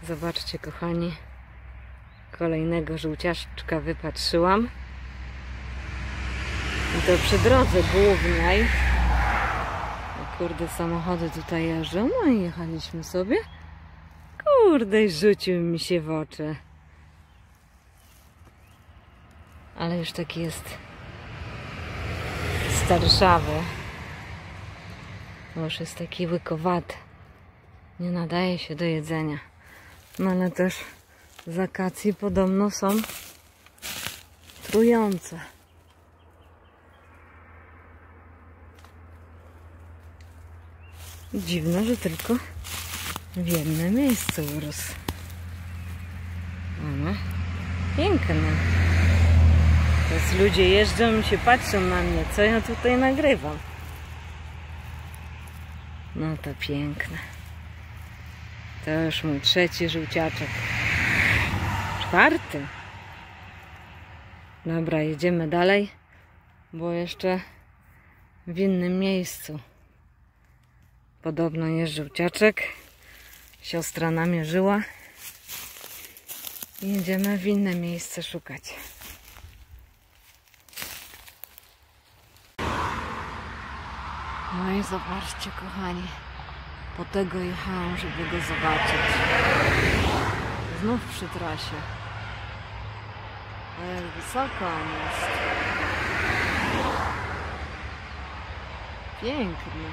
Zobaczcie, kochani, kolejnego żółciaczka wypatrzyłam. I to przy drodze głównej. O kurde, samochody tutaj jeżdżą. No i jechaliśmy sobie. Kurde, rzucił mi się w oczy. Ale już taki jest starszawy. Bo już jest taki łykowaty. Nie nadaje się do jedzenia. No ale też z akacji podobno są trujące. Dziwne, że tylko w jednym miejscu urósł. Ale piękne. Teraz ludzie jeżdżą i się patrzą na mnie, co ja tutaj nagrywam. No to piękne. To już mój trzeci żółciaczek. Czwarty. Dobra, jedziemy dalej, bo jeszcze w innym miejscu podobno jest żółciaczek. Siostra namierzyła. Jedziemy w inne miejsce szukać. No i zobaczcie, kochani. Po tego jechałam, żeby go zobaczyć. Znów przy trasie. A jak wysoko on jest. Piękny.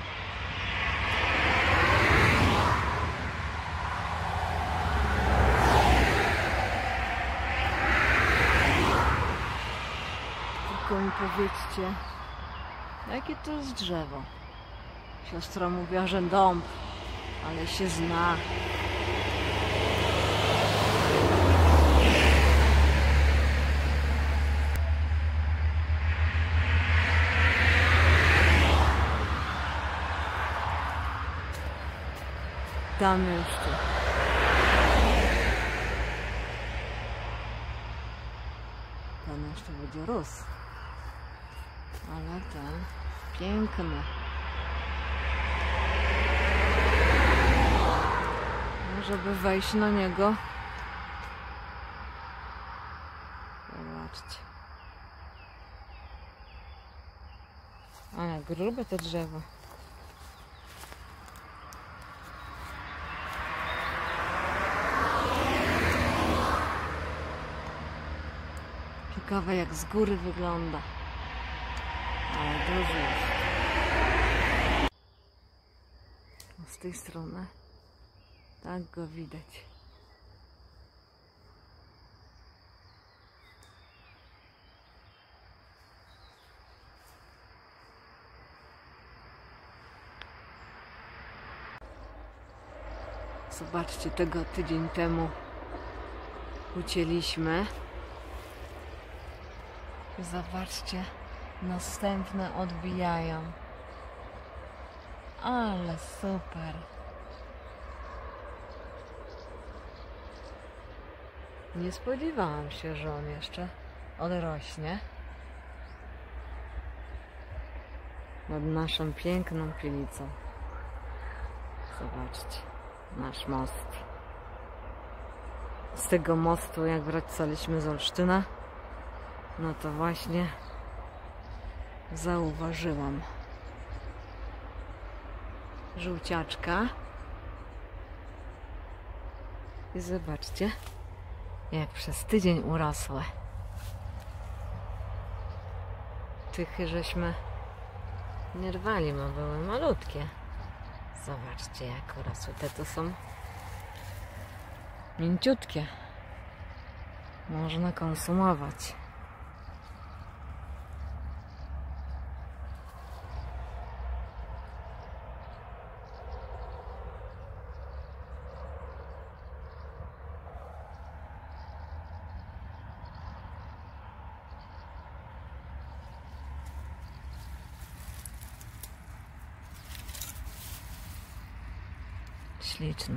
Tylko mi powiedzcie, jakie to jest drzewo. Siostra mówiła, że dąb, ale się zna. Tam jeszcze. Tam jeszcze będzie rósł. Ale ten piękny. Żeby wejść na niego. Zobaczcie. Ale grube to drzewo. Ciekawe, jak z góry wygląda. Ale duży jest. Z tej strony tak go widać. Zobaczcie, tego tydzień temu ucięliśmy. Zobaczcie, następne odbijają. Ale super. Nie spodziewałam się, że on jeszcze odrośnie nad naszą piękną Pilicą. Zobaczcie, nasz most. Z tego mostu, jak wracaliśmy z Olsztyna, no to właśnie zauważyłam żółciaczka. I zobaczcie, jak przez tydzień urosłe. Tych żeśmy nie rwali, bo były malutkie. Zobaczcie, jak urosły. Te to są mięciutkie. Można konsumować. Śliczne.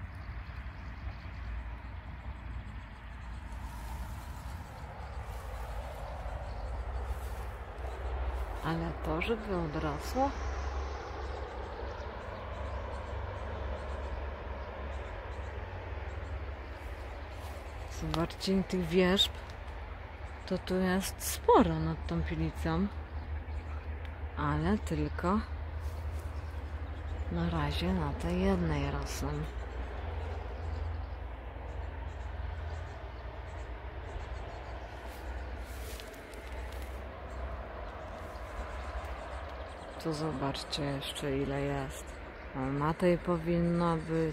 Ale to, żeby odrosło, Zobaczcie, tych wierzb to tu jest sporo nad tą pilicą, ale tylko na razie na tej jednej rosną. Tu zobaczcie jeszcze ile jest. O, na tej powinno być.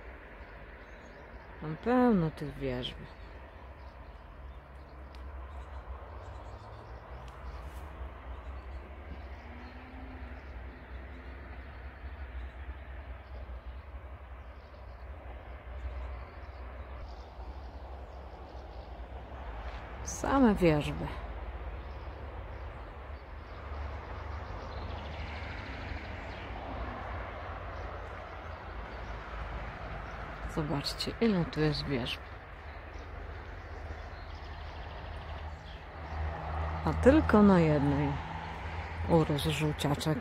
Tam pełno tych wierzb. Same wierzby. Zobaczcie, ile tu jest wierzb. A tylko na jednej urósł żółciaczek.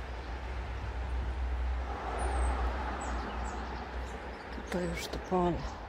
To już to pole.